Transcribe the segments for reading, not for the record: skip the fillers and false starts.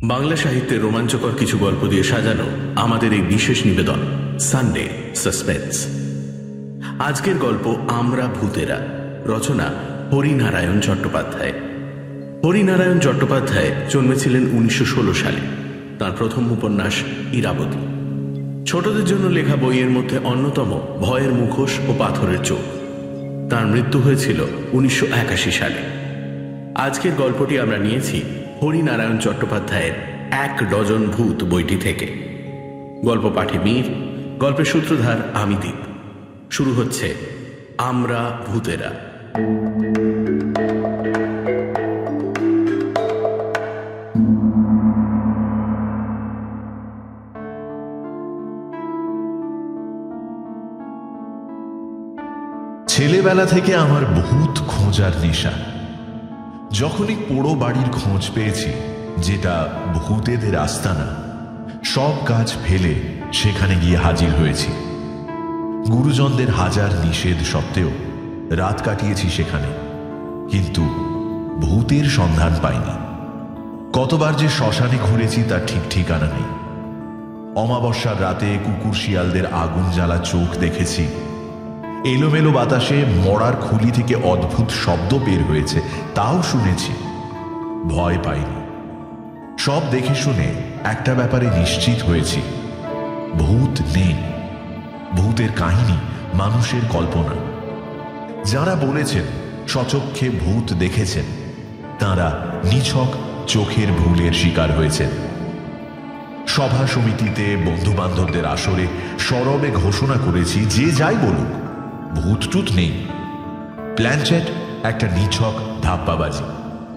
বাংলা সাহিত্যের রোমাঞ্চকর কিছু গল্প দিয়ে সাজানো আমাদের এই বিশেষ নিবেদন সানডে সাসপেন্স। আজকের গল্প আমরা ভূতেরা, রচনা হরিনারায়ণ চট্টোপাধ্যায়। হরিনারায়ণ চট্টোপাধ্যায় জন্মেছিলেন 1916 সালে। তার প্রথম উপন্যাস ইরাবতী। ছোটদের জন্য লেখা বইয়ের মধ্যে অন্যতম ভয়ের মুখোশ ও পাথরের চোখ। তার মৃত্যু হয়েছিল 1981 সালে। আজকের গল্পটি আমরা নিয়েছি হরিনারায়ণ চট্টোপাধ্যায়ের 1 ডজন ভূত বইটি থেকে। গল্প পাঠে মীর, গল্পের সূত্রধার আমি দীপ। শুরু হচ্ছে আমরা ভূতেরা। ছেলেবেলা থেকে আমার ভূত খোঁজার নেশা। যখনই পোড়ো বাড়ির খোঁজ পেয়েছি, যেটা ভূতেদের আস্তানা, সব কাজ ফেলে সেখানে গিয়ে হাজির হয়েছি। গুরুজনদের হাজার নিষেধ সত্ত্বেও রাত কাটিয়েছি সেখানে, কিন্তু ভূতের সন্ধান পাইনি। কতবার যে শ্মশানে ঘুরেছি তার ঠিক ঠিকানা নেই। অমাবস্যার রাতে কুকুর শিয়ালদের আগুন জ্বালা চোখ দেখেছি। এলোমেলো বাতাসে মরার খুলি থেকে অদ্ভুত শব্দ বের হয়েছে, তাও শুনেছি। ভয় পাইনি। সব দেখে শুনে একটা ব্যাপারে নিশ্চিত হয়েছি, ভূত নেই। ভূতের কাহিনী মানুষের কল্পনা। যারা বলেছেন স্বচক্ষে ভূত দেখেছেন, তারা নিছক চোখের ভুলের শিকার হয়েছেন। সভা সমিতিতে, বন্ধু বান্ধবদের আসরে সরবে ঘোষণা করেছি, যে যাই বলুক, ভূত টুত নেই। প্ল্যানচেট একটা নিছক ধাপ্পাবাজি।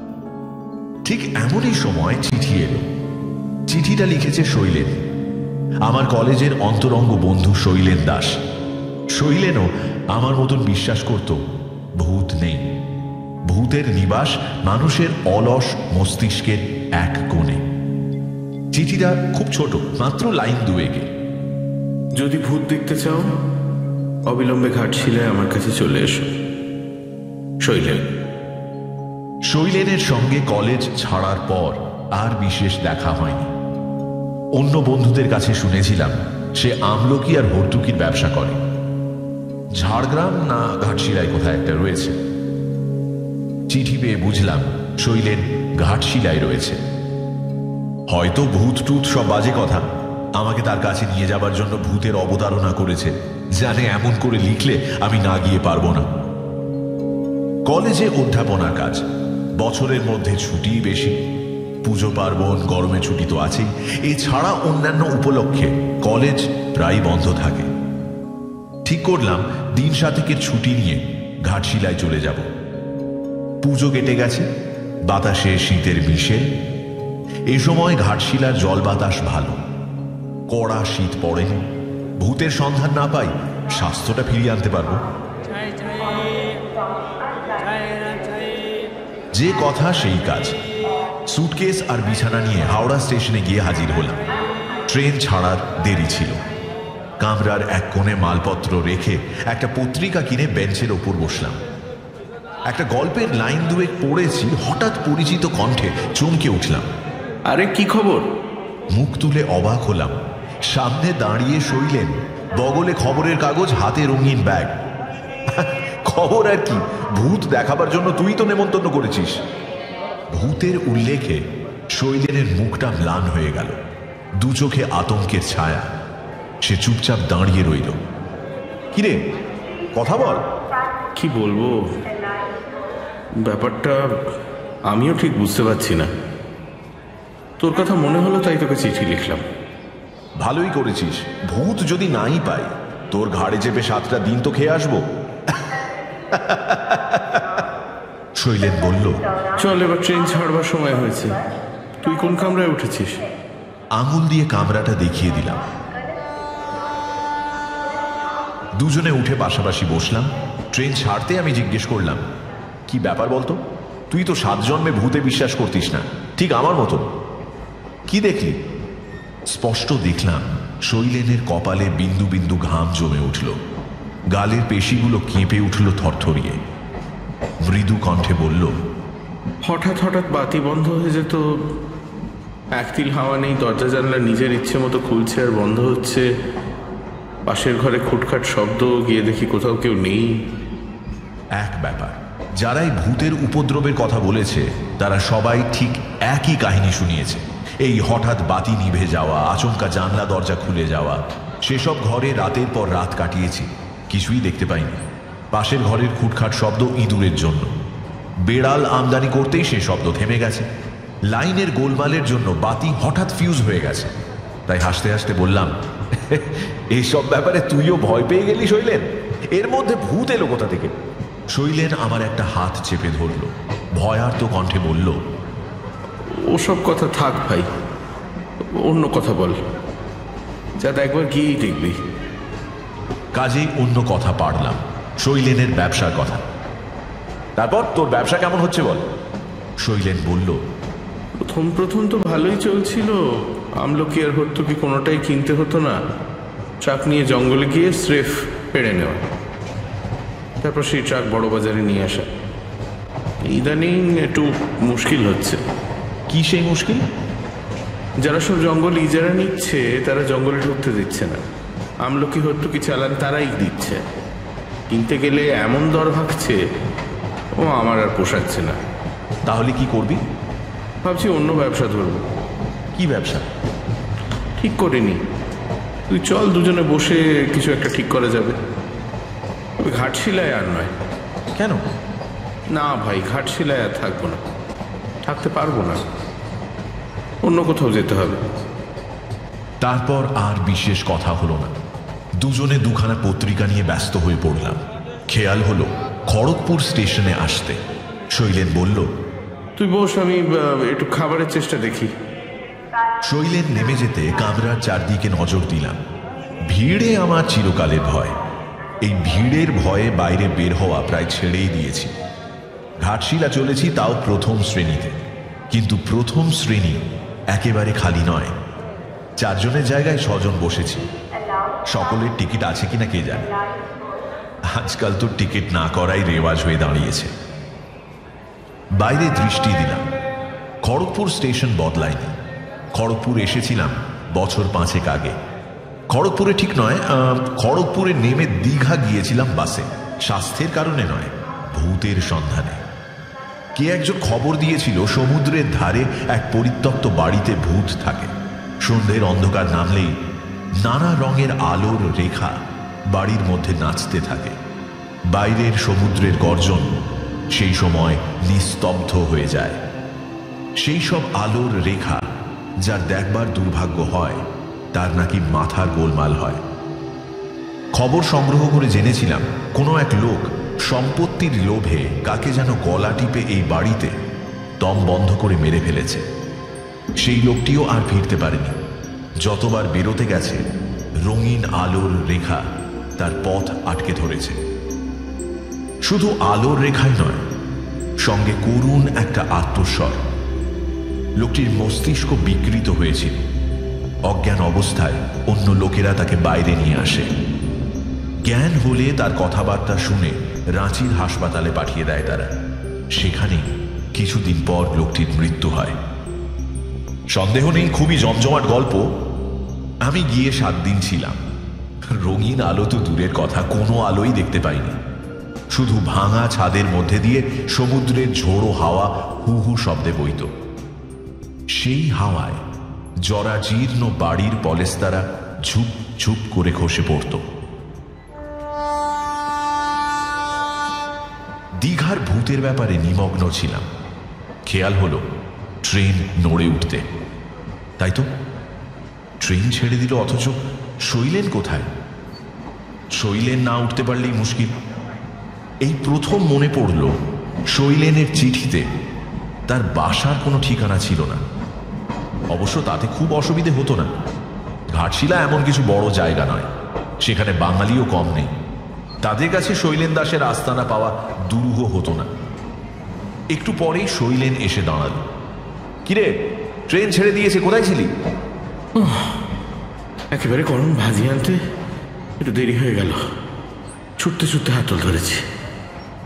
ঠিক এমনই সময় চিঠি এলো। চিঠিটা লিখেছে শৈলেন, আমার কলেজের অন্তরঙ্গ বন্ধু শৈলেন দাস। শৈলেনও আমার মতন বিশ্বাস করত ভূত নেই। ভূতের নিবাস মানুষের অলস মস্তিষ্কের এক কোণে। চিঠিটা খুব ছোট, মাত্র লাইন 2 যদি ভূত দেখতে চাও, অবিলম্বে ঘাটশিলায় আমার কাছে চলে এসো, শৈলেন। শৈলেনের সঙ্গে কলেজ ছাড়ার পর আর বিশেষ দেখা হয়নি। অন্য বন্ধুদের কাছে শুনেছিলাম সে আমলকি আর ভর্তুকির ব্যবসা করে। ঝাড়গ্রাম না ঘাটশিলায় কোথায় একটা রয়েছে। চিঠি পেয়ে বুঝলাম শৈলেন ঘাটশিলায় রয়েছে। হয়তো ভূত টুত সব বাজে কথা আমাকে তার কাছে নিয়ে যাবার জন্য ভূতের অবতারণা করেছে, জানে এমন করে লিখলে আমি না গিয়ে পারবো না। কলেজে অধ্যাপনার কাজ, বছরের মধ্যে ছুটি বেশি। পুজো পার্বণ, গরমে ছুটি তো আছেই। এছাড়া অন্যান্য উপলক্ষে কলেজ প্রায় বন্ধ থাকে। ঠিক করলাম দিন 7 ছুটি নিয়ে ঘাটশিলায় চলে যাব। পুজো কেটে গেছে, বাতাসে শীতের মিশেল। এ সময় ঘাটশিলার জল বাতাস ভালো, কড়া শীত পড়েনি। ভূতের সন্ধান না পাই, স্বাস্থ্যটা ফিরিয়ে আনতে পারবো। যে কথা সেই কাজ। সুটকেস আর বিছানা নিয়ে হাওড়া স্টেশনে গিয়ে হাজির হলাম। ট্রেন ছাড়ার দেরি ছিল। কামরার এক কোণে মালপত্র রেখে একটা পত্রিকা কিনে বেঞ্চের ওপর বসলাম। একটা গল্পের লাইন 2 পড়েছি, হঠাৎ পরিচিত কণ্ঠে চমকে উঠলাম। আরে কি খবর? মুখ তুলে অবাক হলাম। সামনে দাঁড়িয়ে শৈলেন, বগলে খবরের কাগজ, হাতে রঙিন ব্যাগ। খবর আর কি, ভূত দেখাবার জন্য তুই তো নেমন্তন্ন করেছিস। ভূতের উল্লেখে শৈলেনের মুখটা ম্লান হয়ে গেল, 2 চোখে আতঙ্কের ছায়া। সে চুপচাপ দাঁড়িয়ে রইল। কিরে, কথা বল। কি বলবো, ব্যাপারটা আমিও ঠিক বুঝতে পারছি না। তোর কথা মনে হলো তাই তোকে চিঠি লিখলাম। ভালোই করেছিস। ভূত যদি নাই পাই, তোর ঘাড়ে চেপে 7টা দিন তো খেয়ে আসবো। শৈলেন বলল, চল, এবার ট্রেন ছাড়বার সময় হয়েছে। তুই কোন কামরায় উঠেছিস? আঙুল দিয়ে কামরাটা দেখিয়ে দিলাম। দুজনে উঠে পাশাপাশি বসলাম। ট্রেন ছাড়তে আমি জিজ্ঞেস করলাম, কি ব্যাপার বলতো? তুই তো 7 জন্মে ভূতে বিশ্বাস করতিস না, ঠিক আমার মতো। কি দেখলি? স্পষ্ট দেখলাম শৈলেনের কপালে বিন্দু বিন্দু ঘাম জমে উঠল। গালের পেশিগুলো কেঁপে উঠল থরথরিয়ে। মৃদু কণ্ঠে বলল, হঠাৎ হঠাৎ বাতি বন্ধ হয়ে যেত, একতিল হাওয়া নেই, দরজা জানলা নিজের ইচ্ছে মতো খুলছে আর বন্ধ হচ্ছে। পাশের ঘরে খুটখাট শব্দ, গিয়ে দেখি কোথাও কেউ নেই। এক ব্যাপার, যারা এই ভূতের উপদ্রবের কথা বলেছে তারা সবাই ঠিক একই কাহিনী শুনিয়েছে। এই হঠাৎ বাতি নিভে যাওয়া, আচমকা জানলা দরজা খুলে যাওয়া। সেসব ঘরে রাতের পর রাত কাটিয়েছি, কিছুই দেখতে পাইনি। পাশের ঘরের খুটখাট শব্দ ইঁদুরের জন্য, বেড়াল আমদানি করতেই সে শব্দ থেমে গেছে। লাইনের গোলমালের জন্য বাতি হঠাৎ ফিউজ হয়ে গেছে। তাই হাসতে হাসতে বললাম, এইসব ব্যাপারে তুইও ভয় পেয়ে গেলি শৈলেন? এর মধ্যে ভূত এলো কোথা থেকে? শৈলেন আমার একটা হাত চেপে ধরল, ভয়ার্ত কণ্ঠে বলল, ওসব কথা থাক ভাই, অন্য কথা বল, যা একবার গিয়েই দেখবি। কাজেই অন্য কথা পারলাম, শৈলেনের ব্যবসার কথা। তারপর তোর ব্যবসা কেমন হচ্ছে বল? শৈলেন বলল, প্রথম তো ভালোই চলছিল। আমলকি আর হর্তুকি কোনোটাই কিনতে হতো না। ট্রাক নিয়ে জঙ্গলে গিয়ে স্রেফ পেড়ে নেওয়া, তারপর সেই ট্রাক বড় বাজারে নিয়ে আসা। ইদানিং একটু মুশকিল হচ্ছে। কি সেই মুশকিল? যারা সব জঙ্গল ইজারা নিচ্ছে তারা জঙ্গলে ঢুকতে দিচ্ছে না। আমলকি হর্তুকি চালান তারাই দিচ্ছে। কিনতে গেলে এমন দর ভাগছে, ও আমার আর পোষাচ্ছে না। তাহলে কি করবি? ভাবছি অন্য ব্যবসা ধরবো। কি ব্যবসা? ঠিক করিনি, তুই চল, দুজনে বসে কিছু একটা ঠিক করা যাবে। ওই ঘাটশিলায় আর নয়। কেন? না ভাই, ঘাটশিলায় আর থাকবো না, থাকতে পারবো না, অন্য কোথাও যেতে হবে। তারপর আর বিশেষ কথা হলো না। দুজনে দুখানা পত্রিকা নিয়ে ব্যস্ত হয়ে পড়লাম। খেয়াল হলো খড়গপুর স্টেশনে আসতে। শৈলেন বলল, তুই বস, আমি একটু খাবারের চেষ্টা দেখি। শৈলেন নেমে যেতে কামরার চারদিকে নজর দিলাম। ভিড়ে আমার চিরকালের ভয়। এই ভিড়ের ভয়ে বাইরে বের হওয়া প্রায় ছেড়েই দিয়েছি। ঘাটশিলা চলেছি তাও প্রথম শ্রেণীতে, কিন্তু প্রথম শ্রেণী একেবারে খালি নয়। 4 জনের জায়গায় 6 জন বসেছি। সকলের টিকিট আছে কিনা কে জানে। আজকাল তো টিকিট না করাই রেওয়াজ হয়ে দাঁড়িয়েছে। বাইরে দৃষ্টি দিলাম। খড়গপুর স্টেশন বদলায়নি। খড়গপুর এসেছিলাম বছর 5 আগে। খড়গপুরে ঠিক নয়, খড়গপুরে নেমে দীঘা গিয়েছিলাম বাসে। স্বাস্থ্যের কারণে নয়, ভূতের সন্ধানে। কে একজন খবর দিয়েছিল সমুদ্রের ধারে এক পরিত্যক্ত বাড়িতে ভূত থাকে। সন্ধ্যের অন্ধকার নামলেই নানা রঙের আলোর রেখা বাড়ির মধ্যে নাচতে থাকে। বাইরের সমুদ্রের গর্জন সেই সময় নিস্তব্ধ হয়ে যায়। সেই সব আলোর রেখা যার দেখবার দুর্ভাগ্য হয় তার নাকি মাথার গোলমাল হয়। খবর সংগ্রহ করে জেনেছিলাম কোনো এক লোক সম্পত্তির লোভে কাকে যেন গলা টিপে এই বাড়িতে দম বন্ধ করে মেরে ফেলেছে। সেই লোকটিও আর ফিরতে পারেনি। যতবার বেরোতে গেছে রঙিন আলোর রেখা তার পথ আটকে ধরেছে। শুধু আলোর রেখাই নয়, সঙ্গে করুণ একটা আত্মস্বর। লোকটির মস্তিষ্ক বিকৃত হয়েছিল। অজ্ঞান অবস্থায় অন্য লোকেরা তাকে বাইরে নিয়ে আসে। জ্ঞান হলে তার কথাবার্তা শুনে রাঁচির হাসপাতালে পাঠিয়ে দেয় তারা। সেখানেই কিছুদিন পর লোকটির মৃত্যু হয়। সন্দেহ নেই খুবই জমজমাট গল্প। আমি গিয়ে 7 দিন ছিলাম। রঙিন আলো তো দূরের কথা, কোনো আলোই দেখতে পাইনি। শুধু ভাঙা ছাদের মধ্যে দিয়ে সমুদ্রের ঝোড়ো হাওয়া হু হু শব্দে বইত। সেই হাওয়ায় জরাজীর্ণ বাড়ির পলেস্তারা ঝুপ ঝুপ করে খসে পড়ত। দীঘার ভূতের ব্যাপারে নিমগ্ন ছিলাম। খেয়াল হলো ট্রেন নড়ে উঠতে। তাই তো, ট্রেন ছেড়ে দিল, অথচ শৈলেন কোথায়? শৈলেন না উঠতে পারলেই মুশকিল। এই প্রথম মনে পড়ল শৈলেনের চিঠিতে তার বাসার কোনো ঠিকানা ছিল না। অবশ্য তাতে খুব অসুবিধে হতো না। ঘাটশিলা এমন কিছু বড় জায়গা নয়, সেখানে বাঙালিও কম নেই। তাদের কাছে শৈলেন দাসের আস্তানা পাওয়া দুরূহ হতো না। একটু পরেই শৈলেন এসে দাঁড়াল। কিরে, ট্রেন ছেড়ে দিয়েছে, কোথায় ছিলি? একেবারে গরম ভাজি আনতে একটু দেরি হয়ে গেল। ছুটতে ছুটতে হাতল ধরেছি।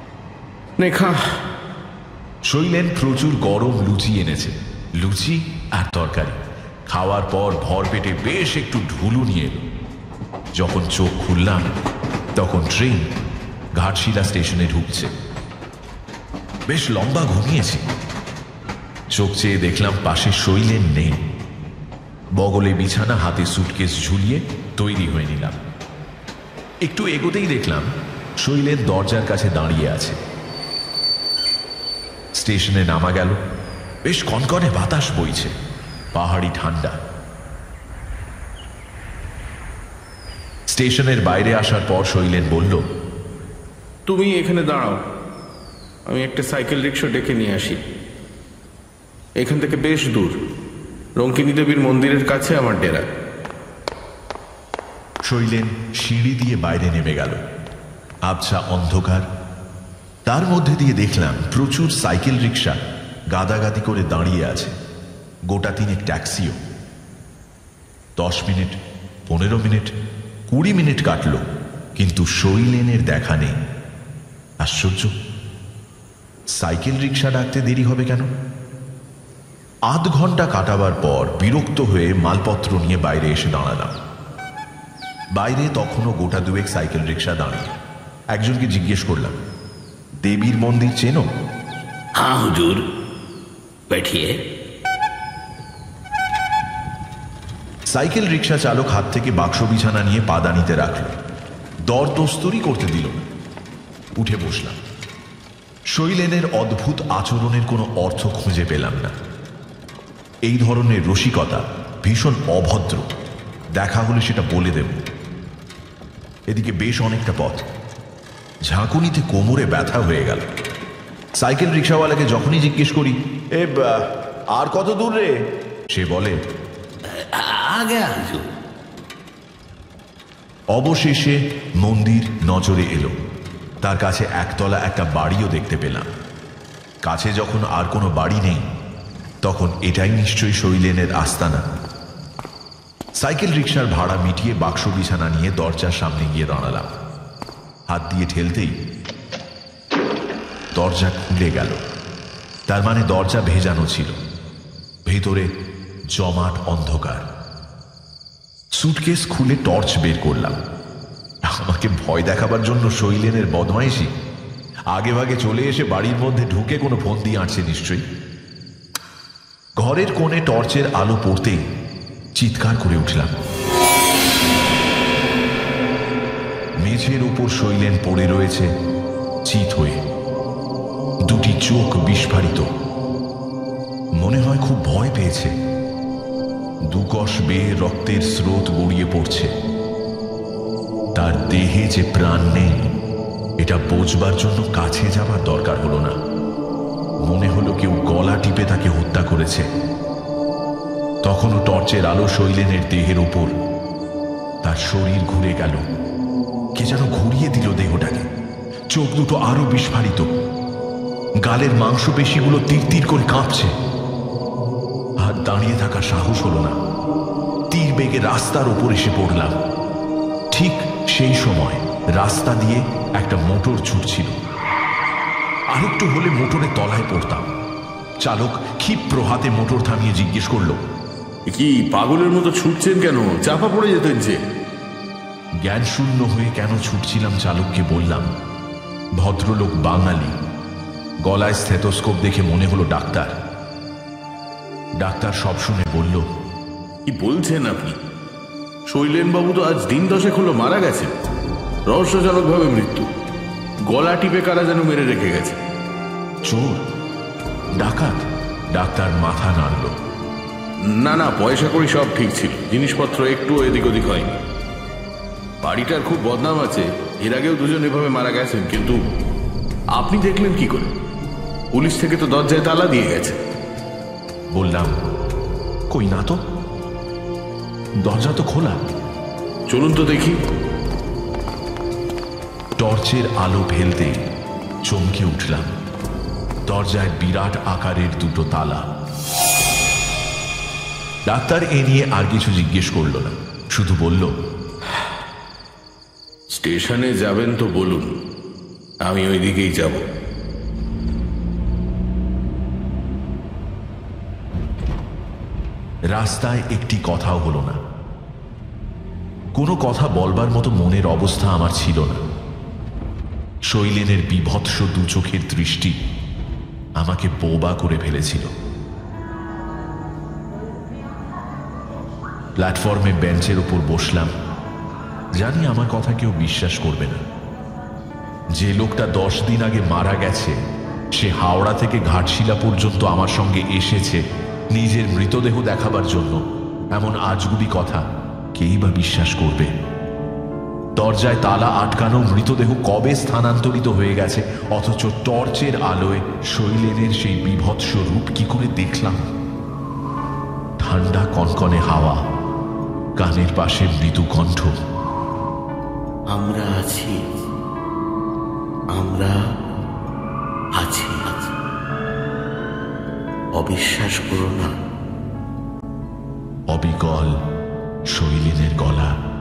নে খা। শৈলেন প্রচুর গরম লুচি এনেছে। লুচি আর তরকারি। খাওয়ার পর ভর পেটে বেশ একটু ঢুলু নিয়ে এলো। যখন চোখ খুললাম তখন ট্রেন ঘাটশিলা স্টেশনে ঢুকছে। বেশ লম্বা ঘুমিয়েছি। চোখ চেয়ে দেখলাম পাশে শৈলেন নেই। বগলে বিছানা, হাতে সুটকেস ঝুলিয়ে তৈরি হয়ে নিলাম। একটু এগোতেই দেখলাম শৈলেন দরজার কাছে দাঁড়িয়ে আছে। স্টেশনে নামা গেল। বেশ কনকনে বাতাস বইছে, পাহাড়ি ঠান্ডা। স্টেশনের বাইরে আসার পর শৈলেন বলল, তুমি এখানে দাঁড়াও, আমি একটা সাইকেল রিক্সা ডেকে নিয়ে আসি। এখান থেকে বেশ দূর, রঙ্কিনী দেবীর মন্দিরের কাছে আমার ডেরা। শৈলেন সিঁড়ি দিয়ে বাইরে নেমে গেল। আবছা অন্ধকার, তার মধ্যে দিয়ে দেখলাম প্রচুর সাইকেল রিক্সা গাদাগাদি করে দাঁড়িয়ে আছে, গোটা তিনেক ট্যাক্সিও। 10 মিনিট, 15 মিনিট, 20 মিনিট কাটল, কিন্তু শৈলেনের দেখা নেই। আশ্চর্য, সাইকেল রিক্সা ডাকতে দেরি হবে কেন? আধ ঘন্টা কাটাবার পর বিরক্ত হয়ে মালপত্র নিয়ে বাইরে এসে দাঁড়ালাম। বাইরে তখনও গোটা দুয়েক সাইকেল রিক্সা দাঁড়িয়ে। একজনকে জিজ্ঞেস করলাম, দেবীর মন্দির চেনো? हाँ हुजूर, बैठिए। সাইকেল রিক্সা চালক হাত থেকে বাক্স বিছানা নিয়ে পাদানিতে রাখল। দর দস্তরি করতে দিল না। উঠে বসলাম। শৈলেনের অদ্ভুত আচরণের কোনো অর্থ খুঁজে পেলাম না। এই ধরনের রসিকতা ভীষণ অভদ্র। দেখা হলে সেটা বলে দেব। এদিকে বেশ অনেকটা পথ। ঝাঁকুনিতে কোমরে ব্যথা হয়ে গেল। সাইকেল রিক্সাওয়ালাকে যখনই জিজ্ঞেস করি, আর কত দূর রে, সে বলে, आ गया हुजूर। অবশেষে মন্দির নজরে এলো। তার কাছে একতলা একটা বাড়িও দেখতে পেলাম। কাছে যখন আর কোনো বাড়ি নেই, তখন এটাই নিশ্চয়ই শৈলেনের আস্তানা। সাইকেল রিক্সার ভাড়া মিটিয়ে বাক্স বিছানা নিয়ে দরজার সামনে গিয়ে দাঁড়ালাম। হাত দিয়ে ঠেলতেই দরজা খুলে গেল। তার মানে দরজা ভেজানো ছিল। ভেতরে জমাট অন্ধকার। সুটকেস খুলে টর্চ বের করলাম। আমাকে ভয় দেখাবার জন্য শৈলেনের বদমাইশি। আগে ভাগে চলে এসে বাড়ির মধ্যে ঢুকে কোনো ফন্দি আঁটছে নিশ্চয়ই। ঘরের কোণে টর্চের আলো পড়তেই চিৎকার করে উঠলাম। মেঝের উপর শৈলেন পড়ে রয়েছে চিত হয়ে, দুটি চোখ বিস্ফারিত। মনে হয় খুব ভয় পেয়েছে। দুকশ বেয়ে রক্তের স্রোত গড়িয়ে পড়ছে। তার দেহে যে প্রাণ নেই, এটা বোঝবার জন্য কাছে যাবার দরকার হলো না। মনে হলো কেউ গলা টিপে তাকে হত্যা করেছে। তখনও টর্চের আলো শৈলেনের দেহের ওপর। তার শরীর ঘুরে গেল। কে যেন ঘুরিয়ে দিল দেহটাকে। চোখ দুটো আরো বিস্ফারিত। গালের মাংসপেশিগুলো তীর তীর করে কাঁপছে। আর দাঁড়িয়ে থাকার সাহস হলো না। তীর বেগে রাস্তার ওপর এসে পড়লাম। ঠিক সেই সময় রাস্তা দিয়ে একটা মোটর ছুটছিল। আরেকটু হলে মোটরের তলায় পড়তাম। চালক ক্ষিপ্র হাতে মোটর থামিয়ে জিজ্ঞেস করলো, কি পাগলের মতো ছুটছেন কেন? চাপা পড়ে যেতেন যে। জ্ঞান শূন্য হয়ে কেন ছুটছিলাম চালককে বললাম। ভদ্রলোক বাঙালি। গলায় স্টেথোস্কোপ দেখে মনে হলো ডাক্তার। ডাক্তার সব শুনে বলল, কি বলছেন আপনি? শৈলেনবাবু তো আজ দিন 10 হলো মারা গেছেন। রহস্যজনকভাবে মৃত্যু। গলা টিপে কারা যেন মেরে রেখে গেছে। চোর? ডাকাত? ডাক্তার মাথা নাড়ল। না না, পয়সা করি সব ঠিক ছিল, জিনিসপত্র একটু এদিক ওদিক হয়নি। বাড়িটার খুব বদনাম আছে। এর আগেও দুজন এভাবে মারা গেছেন, কিন্তু আপনি দেখলেন কি করে? পুলিশ থেকে তো দরজায় তালা দিয়ে গেছে। বললাম, কই না তো, দরজা তো খোলা। চলুন তো দেখি। টর্চের আলো ফেলতে চমকে উঠলাম। দরজায় বিরাট আকারের দুটো তালা। ডাক্তার এ নিয়ে আর কিছু জিজ্ঞেস করল না, শুধু বলল, স্টেশনে যাবেন তো বলুন, আমি ওই দিকেই যাব। রাস্তায় একটি কথাও হলো না। কোনো কথা বলবার মতো মনের অবস্থা আমার ছিল না। শৈলেনের বিভৎস দু চোখের দৃষ্টি আমাকে বোবা করে ফেলেছিল। প্ল্যাটফর্মে বেঞ্চের উপর বসলাম। জানি আমার কথা কেউ বিশ্বাস করবে না। যে লোকটা 10 দিন আগে মারা গেছে, সে হাওড়া থেকে ঘাটশিলা পর্যন্ত আমার সঙ্গে এসেছে নিজের মৃতদেহ দেখাবার জন্য, এমন আজগুবি কথা কেই বা বিশ্বাস করবে? দরজায় তালা আটকানো মৃতদেহ কবে স্থানান্তরিত হয়ে গেছে, অথচ টর্চের আলোয় শৈলেনের সেই বিভৎস রূপ কি করে দেখলাম? ঠান্ডা কনকনে হাওয়া, কানের পাশে মৃদু কণ্ঠ, আমরা আছি, আমরা আছি, অবিশ্বাস করো না। অবিকল শৈলেনের গলা।